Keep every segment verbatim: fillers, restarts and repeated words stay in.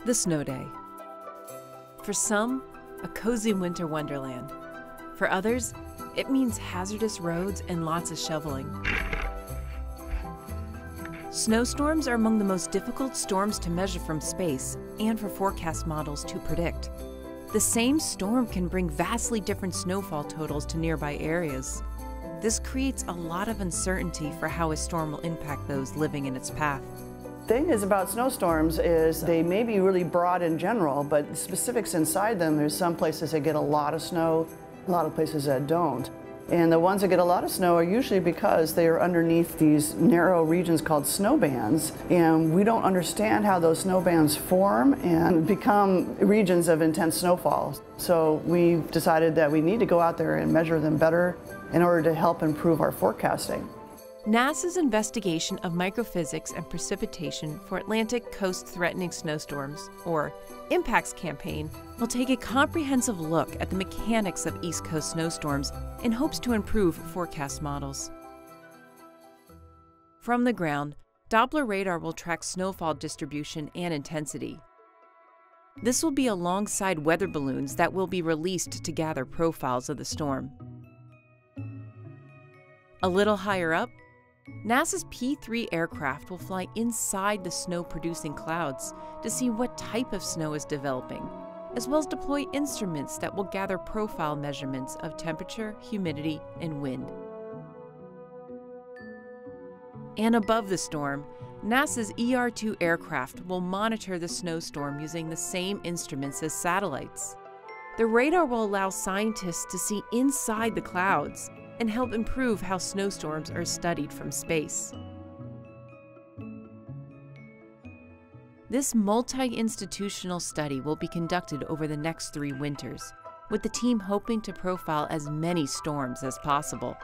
The snow day. For some, a cozy winter wonderland. For others, it means hazardous roads and lots of shoveling. Snowstorms are among the most difficult storms to measure from space and for forecast models to predict. The same storm can bring vastly different snowfall totals to nearby areas. This creates a lot of uncertainty for how a storm will impact those living in its path. The thing is about snowstorms is they may be really broad in general, but the specifics inside them, there's some places that get a lot of snow, a lot of places that don't. And the ones that get a lot of snow are usually because they are underneath these narrow regions called snow bands, and we don't understand how those snow bands form and become regions of intense snowfall. So we've decided that we need to go out there and measure them better in order to help improve our forecasting. NASA's investigation of microphysics and precipitation for Atlantic Coast-Threatening Snowstorms, or IMPACTS campaign, will take a comprehensive look at the mechanics of East Coast snowstorms in hopes to improve forecast models. From the ground, Doppler radar will track snowfall distribution and intensity. This will be alongside weather balloons that will be released to gather profiles of the storm. A little higher up, NASA's P three aircraft will fly inside the snow-producing clouds to see what type of snow is developing, as well as deploy instruments that will gather profile measurements of temperature, humidity, and wind. And above the storm, NASA's E R two aircraft will monitor the snowstorm using the same instruments as satellites. The radar will allow scientists to see inside the clouds and help improve how snowstorms are studied from space. This multi-institutional study will be conducted over the next three winters, with the team hoping to profile as many storms as possible.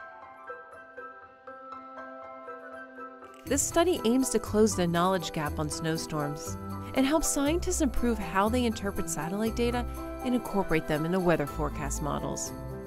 This study aims to close the knowledge gap on snowstorms and help scientists improve how they interpret satellite data and incorporate them into weather forecast models.